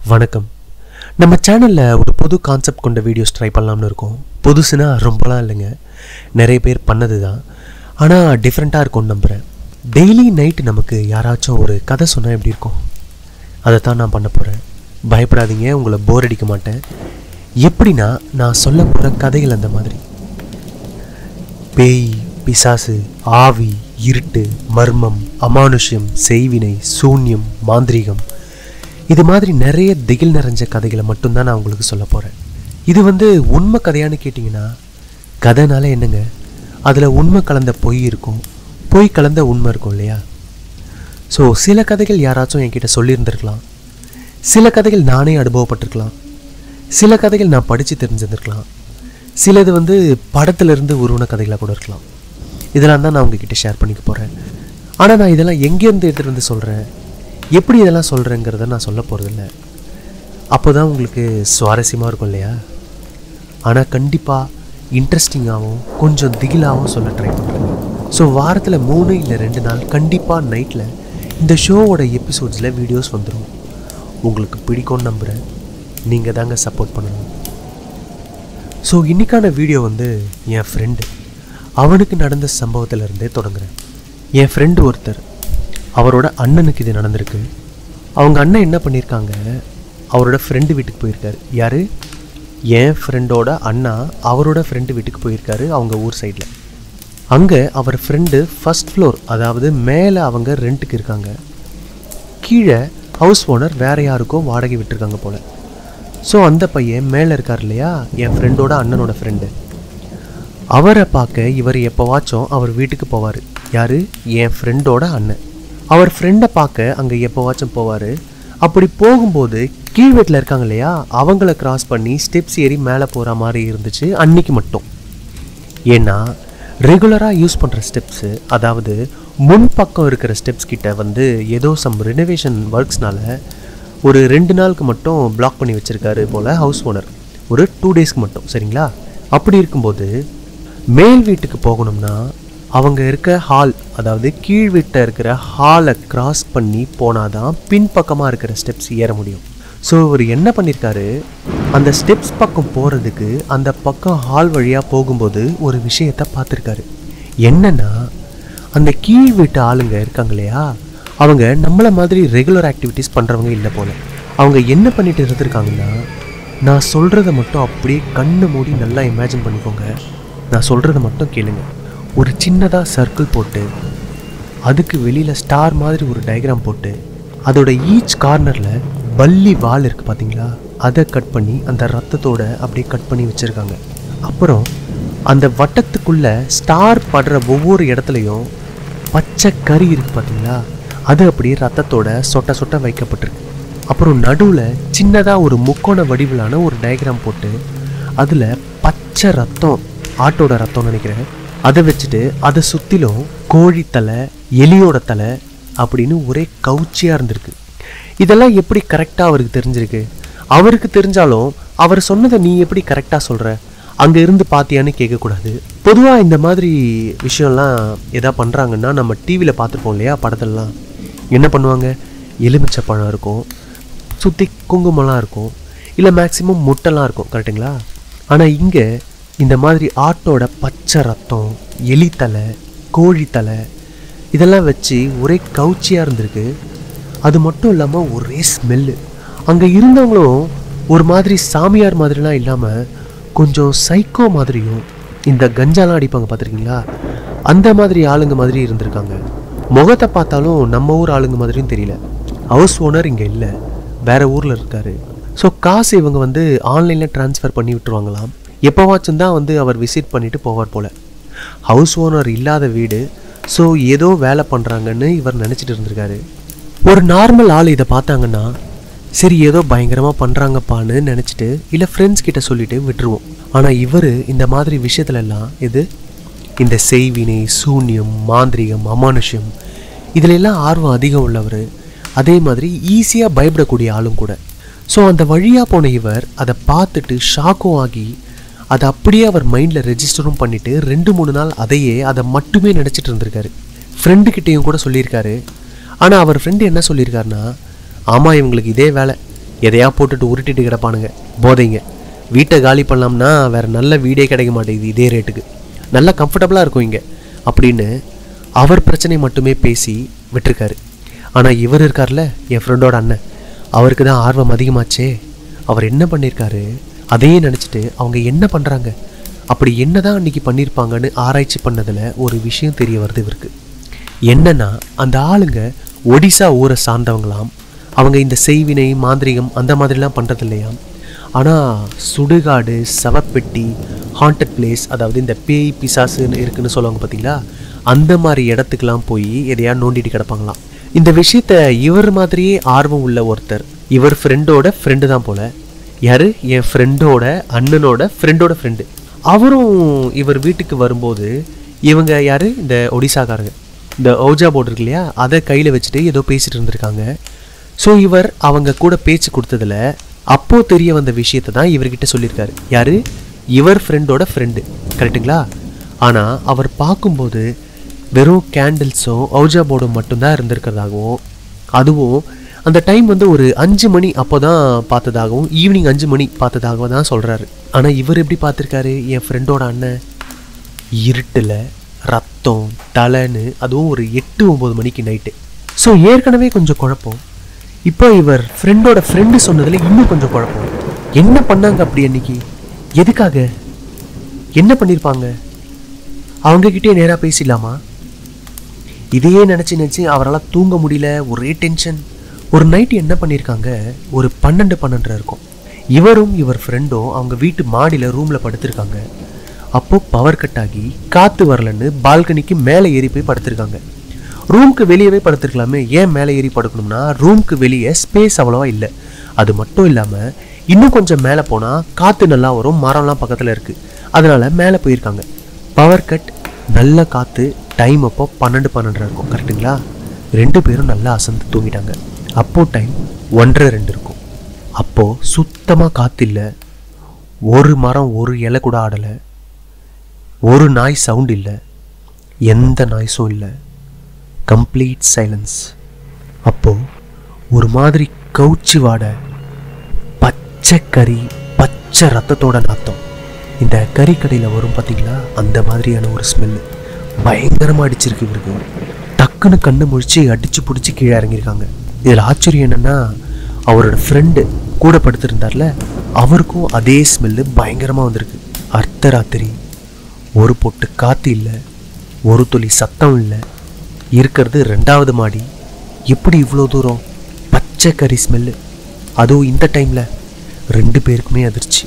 வணக்கம். நம்ம சேனலில் ஒரு புது கான்செப்ட் கொண்ட வீடியோஸ் ட்ரை பண்ணலாம்னு இருக்கோம். புதுசுனா ரொம்பலாம் இல்லைங்க, நிறைய பேர் பண்ணது தான். ஆனால் டிஃப்ரெண்ட்டாக இருக்கும்னு நம்புகிறேன். டெய்லி நைட்டு நமக்கு யாராச்சும் ஒரு கதை சொன்னால் எப்படி இருக்கும்? அதை தான் நான் பண்ண போகிறேன். பயப்படாதீங்க, உங்களை போர் அடிக்க மாட்டேன். எப்படின்னா, நான் சொல்ல போகிற கதைகள் அந்த மாதிரி பேய், பிசாசு, ஆவி, இருட்டு, மர்மம், அமானுஷ்யம், செய்வினை, சூன்யம், மாந்திரீகம், இது மாதிரி நிறைய திகில் நிறைஞ்ச கதைகளை மட்டும்தான் நான் உங்களுக்கு சொல்ல போகிறேன். இது உண்மை கதையான்னு கேட்டிங்கன்னா, கதைனால என்னங்க, அதில் உண்மை கலந்த பொய் இருக்கும், பொய் கலந்த உண்மை இருக்கும் இல்லையா? ஸோ சில கதைகள் யாராச்சும் என்கிட்ட சொல்லியிருந்திருக்கலாம், சில கதைகள் நானே அனுபவப்பட்டிருக்கலாம், சில கதைகள் நான் படித்து தெரிஞ்சிருந்துருக்கலாம், சிலது படத்துலேருந்து உருவன கதைகளாக கூட இருக்கலாம். இதெல்லாம் தான் நான் உங்ககிட்ட ஷேர் பண்ணிக்க போகிறேன். ஆனால் நான் இதெல்லாம் எங்கேருந்து எடுத்துகிட்டு வந்து சொல்கிறேன், எப்படி இதெல்லாம் சொல்கிறேங்கிறத நான் சொல்ல போகிறதில்ல. அப்போ தான் உங்களுக்கு சுவாரஸ்யமாக இருக்கும் இல்லையா? ஆனால் கண்டிப்பாக இன்ட்ரெஸ்டிங்காகவும் கொஞ்சம் திகிலாகவும் சொல்ல ட்ரை பண்ணுறேன். ஸோ வாரத்தில் 3 இல்லை 2 நாள் கண்டிப்பாக நைட்டில் இந்த ஷோவோட எபிசோட்ஸில் வீடியோஸ் வந்துடும். உங்களுக்கு பிடிக்கும்னு நம்புகிறேன். நீங்கள் தாங்க சப்போர்ட் பண்ணணும். ஸோ இன்றைக்கான வீடியோ என் ஃப்ரெண்டு, அவனுக்கு நடந்த சம்பவத்திலேருந்தே தொடங்குறேன். என் ஃப்ரெண்டு ஒருத்தர், அவரோட அண்ணனுக்கு இது நடந்திருக்கு. அவங்க அண்ணன் என்ன பண்ணியிருக்காங்க, அவரோட ஃப்ரெண்டு வீட்டுக்கு போயிருக்காரு. யார்? என் ஃப்ரெண்டோட அண்ணா அவரோட ஃப்ரெண்டு வீட்டுக்கு போயிருக்காரு, அவங்க ஊர் சைடில். அங்கே அவர் ஃப்ரெண்டு ஃபஸ்ட் ஃப்ளோர், அதாவது மேலே அவங்க ரெண்ட்டுக்கு இருக்காங்க, கீழே ஹவுஸ் ஓனர் வேறு யாருக்கோ வாடகை விட்டுருக்காங்க போல். ஸோ அந்த பையன் மேலே இருக்கார் இல்லையா, என் ஃப்ரெண்டோட அண்ணனோட ஃப்ரெண்டு. அவரை பார்க்க இவர் எப்போவாச்சும் அவர் வீட்டுக்கு போவார். யார்? என் ஃப்ரெண்டோட அண்ணன். அவர் ஃப்ரெண்டை பார்க்க அங்கே எப்போவாச்சும் போவார். அப்படி போகும்போது கீழ் வீட்டில் இருக்காங்க இல்லையா, அவங்கள கிராஸ் பண்ணி ஸ்டெப்ஸ் ஏறி மேலே போகிற மாதிரி இருந்துச்சு அன்னைக்கு மட்டும். ஏன்னா ரெகுலராக யூஸ் பண்ணுற ஸ்டெப்ஸு, அதாவது முன்பக்கம் இருக்கிற ஸ்டெப்ஸ் கிட்ட ஏதோ சம் ரெனோவேஷன் ஒர்க்ஸ்னால ஒரு 2 நாளுக்கு மட்டும் பிளாக் பண்ணி வச்சுருக்காரு போல் ஹவுஸ் ஓனர், ஒரு 2 டேஸ்க்கு மட்டும். சரிங்களா? அப்படி இருக்கும்போது மேல் வீட்டுக்கு போகணும்னா அவங்க இருக்க ஹால், அதாவது கீழ் வீட்டில் இருக்கிற ஹாலை கிராஸ் பண்ணி போனால் தான் பின்பக்கமாக இருக்கிற ஸ்டெப்ஸ் ஏற முடியும். ஸோ இவர் என்ன பண்ணியிருக்காரு, அந்த ஸ்டெப்ஸ் பக்கம் போகிறதுக்கு அந்த பக்கம் ஹால் வழியாக போகும்போது ஒரு விஷயத்தை பார்த்துருக்காரு. என்னென்னா, அந்த கீழ் வீட்டு ஆளுங்க இருக்காங்க இல்லையா, அவங்க நம்மளை மாதிரி ரெகுலர் ஆக்டிவிட்டீஸ் பண்ணுறவங்க இல்லை போல். அவங்க என்ன பண்ணிட்டு இருந்திருக்காங்கன்னா, நான் சொல்கிறத மட்டும் அப்படியே கண்ணை மூடி நல்லா இமேஜின் பண்ணிக்கோங்க, நான் சொல்கிறத மட்டும் கேளுங்க. ஒரு சின்னதாக சர்க்கிள் போட்டு அதுக்கு வெளியில் ஸ்டார் மாதிரி ஒரு டயக்ராம் போட்டு அதோட ஈச் கார்னரில் பல்லி வால் இருக்குது பார்த்தீங்களா, அதை கட் பண்ணி அந்த ரத்தத்தோட அப்படியே கட் பண்ணி வச்சுருக்காங்க. அப்புறம் அந்த வட்டத்துக்குள்ளே ஸ்டார் படுற ஒவ்வொரு இடத்துலையும் பச்சை கறி இருக்குது பார்த்தீங்களா, அது அப்படியே ரத்தத்தோட சொட்ட சொட்ட வைக்கப்பட்டிருக்கு. அப்புறம் நடுவில் சின்னதாக ஒரு முக்கோண வடிவிலான ஒரு டயக்ராம் போட்டு அதில் பச்சை ரத்தம், ஆட்டோட ரத்தம்னு நினைக்கிறேன், அதை வச்சுட்டு அதை சுற்றிலும் கோழி தலை, எலியோட தலை அப்படின்னு ஒரே கவுச்சியாக இருந்திருக்கு. இதெல்லாம் எப்படி கரெக்டாக அவருக்கு தெரிஞ்சிருக்கு? அவருக்கு தெரிஞ்சாலும் அவர் சொன்னதை நீ எப்படி கரெக்டாக சொல்கிற, அங்கே இருந்து பார்த்தியான்னு கேட்கக்கூடாது. பொதுவாக இந்த மாதிரி விஷயம்லாம் எதா பண்ணுறாங்கன்னா நம்ம டிவியில் பார்த்துருப்போம் இல்லையா, படத்துலலாம் என்ன பண்ணுவாங்க, எலுமிச்சை பழம் இருக்கும், சுற்றி குங்குமம்லாம் இருக்கும், இல்லை மேக்சிமம் முட்டைலாம் இருக்கும். கரெக்டுங்களா? ஆனால் இங்கே இந்த மாதிரி ஆட்டோட பச்சை ரத்தம், எலி தலை, கோழி தலை, இதெல்லாம் வச்சு ஒரே கவுச்சியாக இருந்திருக்கு. அது மட்டும் இல்லாமல் ஒரே ஸ்மெல்லு. அங்கே இருந்தவங்களும் ஒரு மாதிரி சாமியார் மாதிரிலாம் இல்லாமல் கொஞ்சம் சைக்கோ மாதிரியும், இந்த கஞ்சாலாம் அடிப்பாங்க பார்த்துருக்கீங்களா, அந்த மாதிரி ஆளுங்க மாதிரி இருந்திருக்காங்க. முகத்தை பார்த்தாலும் நம்ம ஊர் ஆளுங்க மாதிரியும் தெரியல. ஹவுஸ் ஓனர் இங்கே இல்லை, வேறு ஊரில் இருக்கார். ஸோ காசு இவங்க ஆன்லைனில் ட்ரான்ஸ்ஃபர் பண்ணி விட்டுருவாங்களாம். எப்போவாச்சும் தான் அவர் விசிட் பண்ணிவிட்டு போவார் போல். ஹவுஸ் ஓனர் இல்லாத வீடு, ஸோ ஏதோ வேலை பண்ணுறாங்கன்னு இவர் நினச்சிட்டு இருந்திருக்காரு. ஒரு நார்மல் ஆள் இதை பார்த்தாங்கன்னா சரி ஏதோ பயங்கரமாக பண்ணுறாங்கப்பான்னு நினச்சிட்டு இல்லை ஃப்ரெண்ட்ஸ் கிட்ட சொல்லிவிட்டு விட்டுருவோம். ஆனால் இவர் இந்த மாதிரி விஷயத்துலலாம் இந்த செய்வினை, சூன்யம், மாந்திரிகம், அமானுஷ்யம் இதிலெல்லாம் ஆர்வம் அதிகம் உள்ளவர், அதே மாதிரி ஈஸியாக பயப்படக்கூடிய ஆளும் கூட. ஸோ அந்த வழியாக போன இவர் அதை பார்த்துட்டு ஷாக்கும் ஆகி அதை அப்படியே அவர் மைண்டில் ரெஜிஸ்டரும் பண்ணிவிட்டு 2-3 நாள் அதை மட்டுமே நினச்சிட்டு இருந்திருக்காரு. ஃப்ரெண்டுக்கிட்டேயும் கூட சொல்லியிருக்காரு. ஆனால் அவர் ஃப்ரெண்டு என்ன சொல்லியிருக்காருன்னா, ஆமாம் இவங்களுக்கு இதே வேலை, எதையா போட்டுட்டு உருட்டிட்டு கிடப்பானுங்க போதைங்க. வீட்டை காலி பண்ணலாம்னா வேறு நல்ல வீடே கிடைக்க மாட்டேங்குது இதே ரேட்டுக்கு, நல்லா கம்ஃபர்டபுளாக இருக்கும் இங்கே அப்படின்னு அவர் பிரச்சனை மட்டுமே பேசி விட்டுருக்காரு. ஆனால் இவர் இருக்கார்ல, என் ஃப்ரெண்டோட அண்ணன், அவருக்கு தான் ஆர்வம் அதிகமாச்சே. அவர் என்ன பண்ணியிருக்காரு அதையே நினச்சிட்டு அவங்க என்ன பண்ணுறாங்க, அப்படி என்ன தான் அன்றைக்கி பண்ணியிருப்பாங்கன்னு ஆராய்ச்சி பண்ணதில் ஒரு விஷயம் தெரிய வருது இவருக்கு. என்னன்னா, அந்த ஆளுங்க ஒடிசா ஊரை சார்ந்தவங்களாம். அவங்க இந்த செய்வினை மாந்திரிகம் அந்த மாதிரிலாம் பண்ணுறது இல்லையாம். ஆனால் சுடுகாடு, சவப்பெட்டி, ஹாண்டட் பிளேஸ், அதாவது இந்த பேய் பிசாசுன்னு இருக்குன்னு சொல்லுவாங்க பார்த்தீங்களா, அந்த மாதிரி இடத்துக்கெல்லாம் போய் எதையா நோண்டிட்டு கிடப்பாங்களாம். இந்த விஷயத்த இவர் மாதிரியே ஆர்வம் உள்ள ஒருத்தர், இவர் ஃப்ரெண்டோட ஃப்ரெண்டு தான் போல. யாரு? என் ஃப்ரெண்டோட அண்ணனோட ஃப்ரெண்டோட ஃப்ரெண்டு. அவரும் இவர் வீட்டுக்கு வரும்போது இவங்க யாரு, இந்த ஒடிசாக்காரங்க, இந்த ஓஜா போர்டு இருக்கு இல்லையா, அதை கையில் வச்சுட்டு ஏதோ பேசிட்டு இருந்திருக்காங்க. ஸோ இவர் அவங்க கூட பேச்சு கொடுத்ததில் அப்போ தெரிய வந்த விஷயத்தை தான் இவர்கிட்ட சொல்லியிருக்காரு. யாரு? இவர் ஃப்ரெண்டோட ஃப்ரெண்டு, கரெக்டுங்களா? ஆனால் அவர் பார்க்கும்போது வெறும் கேண்டில்ஸும் ஓஜா போர்டும் மட்டும்தான் இருந்திருக்கிறதாகவும், அதுவும் அந்த டைம் வந்து ஒரு 5 மணி அப்போ தான் பார்த்ததாகவும், ஈவினிங் 5 மணி பார்த்ததாகவும் தான் சொல்கிறாரு. ஆனால் இவர் எப்படி பார்த்துருக்காரு? என் ஃப்ரெண்டோட அண்ணன் இருட்டில் ரத்தம் தலைன்னு, அதுவும் ஒரு 8-9 மணிக்கு நைட்டு. ஸோ ஏற்கனவே கொஞ்சம் குழப்பம். இப்போ இவர் ஃப்ரெண்டோட ஃப்ரெண்டு சொன்னதில் இன்னும் கொஞ்சம் குழப்பம். என்ன பண்ணாங்க அப்படி அன்னைக்கு? எதுக்காக? என்ன பண்ணியிருப்பாங்க? அவங்கக்கிட்டே நேராக பேசிடலாமா? இதையே நினச்சி அவரால் தூங்க முடியல, ஒரே டென்ஷன். ஒரு நைட்டு என்ன பண்ணியிருக்காங்க, ஒரு 12-12 இருக்கும். இவரும் இவர் ஃப்ரெண்டும் அவங்க வீட்டு மாடியில் ரூமில் படுத்திருக்காங்க. அப்போது பவர் கட் ஆகி காற்று வரலன்னு பால்கனிக்கு மேலே ஏறி போய் படுத்திருக்காங்க. ரூமுக்கு வெளியவே படுத்திருக்கலாமே, ஏன் மேலே ஏறி படுக்கணும்னா ரூமுக்கு வெளியே ஸ்பேஸ் அவ்வளோவா இல்லை. அது மட்டும் இல்லாமல் இன்னும் கொஞ்சம் மேலே போனால் காற்று நல்லா வரும், மரம்லாம் பக்கத்தில் இருக்குது, அதனால் மேலே போயிருக்காங்க. பவர் கட், நல்ல காற்று, டைம் அப்போ 12-12 இருக்கும், கரெக்டுங்களா? 2 பேரும் நல்லா அசந்து தூங்கிட்டாங்க. அப்போது டைம் 1:30-2 இருக்கும். அப்போது சுத்தமாக காற்று இல்லை, ஒரு மரம் ஒரு இலை கூட ஆடலை, ஒரு நாய் சவுண்ட் இல்லை, எந்த நாய்ஸும் இல்லை, கம்ப்ளீட் சைலன்ஸ். அப்போது ஒரு மாதிரி கவுச்சி வாடை, பச்சை கறி, பச்சை ரத்தத்தோட நாத்தம். இந்த கறி கடையில் வரும் பார்த்தீங்களா, அந்த மாதிரியான ஒரு ஸ்மெல்லு பயங்கரமாக அடிச்சிருக்கு இவருக்கு. டக்குன்னு கண்ணு முழிச்சு அடித்து பிடிச்சி கீழே இறங்கியிருக்காங்க. இதில் ஆச்சரியம் என்னென்னா, அவரோட ஃப்ரெண்டு கூட படுத்திருந்தார்ல, அவருக்கும் அதே ஸ்மெல்லு பயங்கரமாக வந்திருக்கு. அர்த்தராத்திரி, ஒரு பொட்டு காற்று இல்லை, ஒரு துளி சத்தம் இல்லை, இருக்கிறது 2வது மாடி. எப்படி இவ்வளோ தூரம்? பச்சை கறி ஸ்மெல்லு, அதுவும் இந்த டைமில். 2 பேருக்குமே அதிர்ச்சி.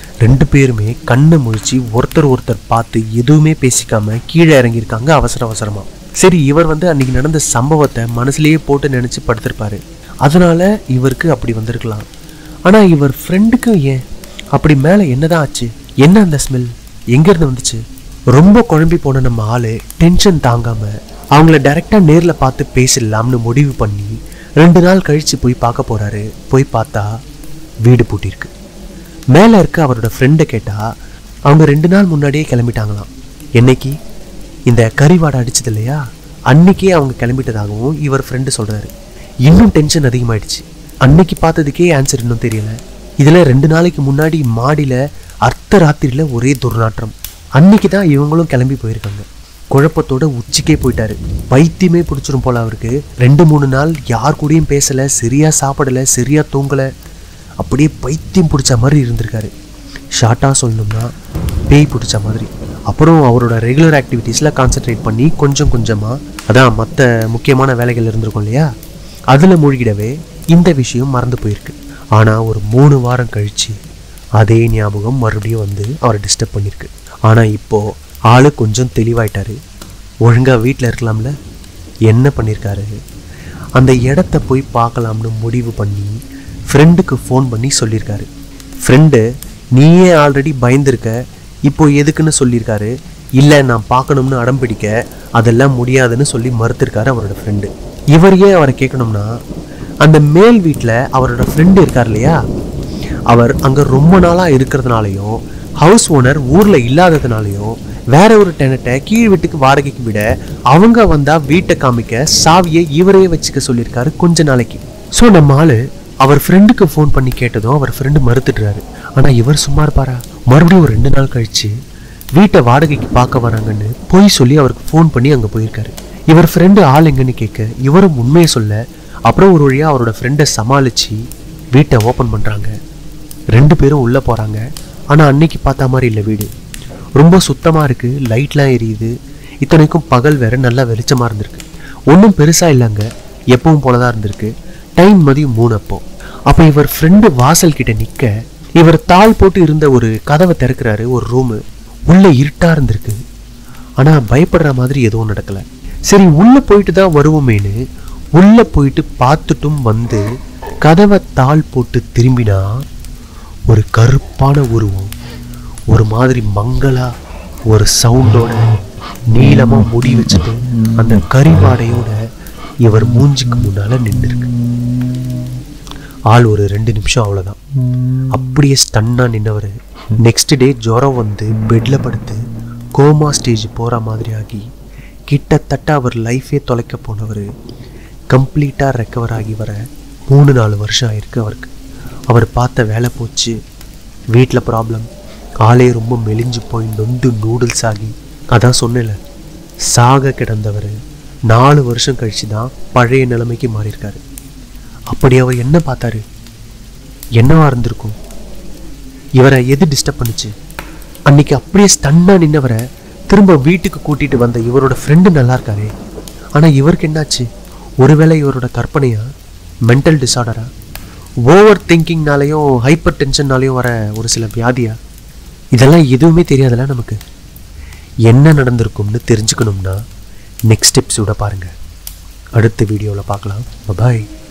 2 பேருமே கண்ணை முழிச்சு ஒருத்தர் பார்த்து எதுவுமே பேசிக்காம கீழே இறங்கியிருக்காங்க அவசரமாக. சரி, இவர் வந்து அன்னைக்கு நடந்த சம்பவத்தை மனசுலேயே போட்டு நினச்சி படுத்திருப்பாரு, அதனால இவருக்கு அப்படி வந்திருக்கலாம். ஆனால் இவர் ஃப்ரெண்டுக்கு ஏன் அப்படி? மேலே என்னதான் ஆச்சு? என்ன அந்த ஸ்மெல் எங்கேருந்து வந்துச்சு? ரொம்ப குழம்பி போன நம்ம ஆள் டென்ஷன் தாங்காமல் அவங்கள டைரெக்டாக நேரில் பார்த்து பேசிடலாம்னு முடிவு பண்ணி 2 நாள் கழித்து போய் பார்க்க போகிறாரு. போய் பார்த்தா வீடு பூட்டியிருக்கு. மேலே இருக்க அவரோட ஃப்ரெண்டை கேட்டால் அவங்க 2 நாள் முன்னாடியே கிளம்பிட்டாங்களாம். என்னைக்கு இந்த கறிவாடை அடிச்சது இல்லையா, அன்னைக்கே அவங்க கிளம்பிட்டதாகவும் இவர் ஃப்ரெண்டு சொல்கிறாரு. இன்னும் டென்ஷன் அதிகமாகிடுச்சு. அன்னைக்கு பார்த்ததுக்கே ஆன்சர் இன்னும் தெரியல. இதில் 2 நாளைக்கு முன்னாடி மாடியில் அர்த்தராத்திரியில் ஒரே துர்நாற்றம். அன்னைக்கு தான் இவங்களும் கிளம்பி போயிருக்காங்க. குழப்பத்தோட உச்சிக்கே போயிட்டாரு. பைத்தியமே பிடிச்சிரும் போல அவருக்கு. 2-3 நாள் யார் கூடயும் பேசலை, சரியாக சாப்பிடலை, சரியாக தூங்கலை, அப்படியே பைத்தியம் பிடிச்ச மாதிரி இருந்திருக்காரு. ஷார்ட்டாக சொல்லணும்னா பேய் பிடிச்ச மாதிரி. அப்புறம் அவரோட ரெகுலர் ஆக்டிவிட்டீஸில் கான்சென்ட்ரேட் பண்ணி கொஞ்சமாக, அதான் மற்ற முக்கியமான வேலைகள் இருந்திருக்கும் இல்லையா, அதில் மூழ்கிடவே இந்த விஷயம் மறந்து போயிருக்கு. ஆனால் ஒரு 3 வாரம் கழித்து அதே ஞாபகம் மறுபடியும் வந்து அவரை டிஸ்டர்ப் பண்ணியிருக்கு. ஆனால் இப்போது ஆளு கொஞ்சம் தெளிவாயிட்டாரு. ஒழுங்காக வீட்டில் இருக்கலாம்ல. என்ன பண்ணியிருக்காரு, அந்த இடத்த போய் பார்க்கலாம்னு முடிவு பண்ணி ஃப்ரெண்டுக்கு ஃபோன் பண்ணி சொல்லியிருக்காரு. ஃப்ரெண்டு, நீயே ஆல்ரெடி பயந்துருக்க, இப்போ எதுக்குன்னு சொல்லியிருக்காரு. இல்லை, நான் பார்க்கணும்னு அடம் பிடிக்க, அதெல்லாம் முடியாதுன்னு சொல்லி மறுத்திருக்காரு அவரோட ஃப்ரெண்டு. இவர் ஏன் அவரை கேட்கணும்னா, அந்த மேல் வீட்டில் அவரோட ஃப்ரெண்டு இருக்கார் இல்லையா, அவர் அங்கே ரொம்ப நாளாக இருக்கிறதுனாலையும் ஹவுஸ் ஓனர் ஊரில் இல்லாததுனாலையும் வேற ஒரு டெனட்டை கீழ் வீட்டுக்கு வாடகைக்கு விட அவங்க வந்தால் வீட்டை காமிக்க சாவியை இவரையே வச்சுக்க சொல்லியிருக்காரு கொஞ்ச நாளைக்கு. ஸோ நம்ம ஆள் அவர் ஃப்ரெண்டுக்கு ஃபோன் பண்ணி கேட்டதும் அவர் ஃப்ரெண்டு மறுத்துடுறாரு. ஆனால் இவர் சும்மா இருப்பாரா? மறுபடியும் ஒரு 2 நாள் கழிச்சு வீட்டை வாடகைக்கு பார்க்க வராங்கன்னு போய் சொல்லி அவருக்கு ஃபோன் பண்ணி அங்கே போயிருக்காரு. இவர் ஃப்ரெண்டு ஆள் எங்கன்னு கேட்க இவரும் உண்மையை சொல்ல அப்புறம் ஒரு வழியாக அவரோட ஃப்ரெண்டை சமாளித்து வீட்டை ஓப்பன் பண்ணுறாங்க. 2 பேரும் உள்ளே போகிறாங்க. ஆனால் அன்னைக்கு பார்த்த மாதிரி இல்லை. வீடு ரொம்ப சுத்தமாக இருக்குது, லைட்லாம் எரியுது. இத்தனைக்கும் பகல் வேறு நல்லா வெளிச்சமாக இருந்திருக்கு. ஒன்றும் பெருசாக இல்லைங்க, எப்பவும் போல தான் இருந்திருக்கு. டைம் மதியம் 3 அப்போ இவர் ஃப்ரெண்டு வாசல் கிட்ட நிற்க இவர் தாள் போட்டு இருந்த ஒரு கதவை திறக்கிறாரு. ஒரு ரூமு உள்ளே இருட்டாக இருந்திருக்கு. ஆனால் பயப்படுற மாதிரி எதுவும் நடக்கலை. சரி உள்ளே போயிட்டு தான் வருவோமேனு உள்ளே போயிட்டு பார்த்துட்டும் வந்து கதவை தாள் போட்டு திரும்பினா ஒரு கருப்பான உருவம் ஒரு மாதிரி மங்களா ஒரு சவுண்டோட நீளமாக முடி வச்சுட்டு அந்த கரிவாடையோட இவர் மூஞ்சிக்கு முன்னால நின்றுருக்கு. ஆள் ஒரு 2 நிமிஷம் அவ்வளோதான். அப்படியே ஸ்டன்னா நின்னவர் நெக்ஸ்ட் டே ஜுரம் வந்து பெட்டில் படுத்து கோமா ஸ்டேஜ் போகிற மாதிரி ஆகி கிட்டத்தட்ட அவர் லைஃபே தொலைக்க போனவர் கம்ப்ளீட்டாக ரெக்கவர் ஆகி வர 3-4 வருஷம் ஆயிருக்கு அவருக்கு. அவர் பார்த்த வேலை போச்சு, வீட்டில் ப்ராப்ளம், ஆளே ரொம்ப மெலிஞ்சு போய் நொந்து நூடுல்ஸ் ஆகி அதான் சொன்னேன்ல சாக கிடந்தவர் 4 வருஷம் கழிச்சு தான் பழைய நிலைமைக்கு மாறியிருக்காரு. அப்படி அவர் என்ன பார்த்தாரு? என்னவா இருந்திருக்கும்? இவரை எது டிஸ்டர்ப் பண்ணுச்சு? அன்னைக்கு அப்படியே ஸ்டன்னா நின்னவரை திரும்ப வீட்டுக்கு கூட்டிட்டு வந்த இவரோட ஃப்ரெண்டு நல்லா இருக்காரே, ஆனால் இவருக்கு என்னாச்சு? ஒருவேளை இவரோட கற்பனையா, மென்டல் டிஸார்டரா, ஓவர் திங்கிங்னாலையும் ஹைப்பர் டென்ஷன்னாலையும் வர ஒரு சில வியாதியா? இதெல்லாம் எதுவுமே தெரியாதுல்ல நமக்கு. என்ன நடந்திருக்கும்னு தெரிஞ்சுக்கணும்னா நெக்ஸ்ட் எபிசோட பாருங்கள். அடுத்த வீடியோவில் பார்க்கலாம். பாய்.